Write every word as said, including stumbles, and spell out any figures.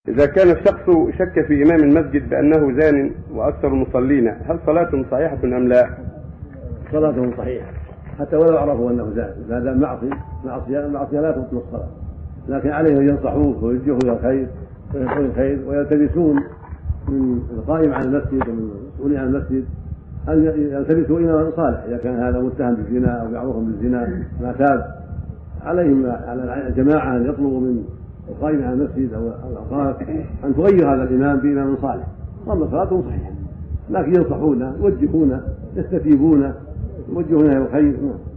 إذا كان الشخص شك في إمام المسجد بأنه زان وأكثر المصلين، هل صلاته صحيحة أم لا؟ صلاته صحيحة حتى ولو عرفوا أنه زان، هذا معصية معصية معصية لا تبطل الصلاة، لكن عليهم أن ينصحوه ويوجهوه إلى الخير ويقولوا الخير ويلتمسون من القائم على المسجد ومن المسؤولين عن المسجد أن يلتمسوا إماما صالح. إذا كان هذا متهم بالزنا أو معروف بالزنا ما تاب، عليهم على الجماعة أن يطلبوا من القائم على المسجد أو الأوقاف أن تغير هذا الإمام بإمام صالح. أما صلاته صحيحة لكن ينصحونه يوجهونه يستتيبونه يوجهونه إلى الخير.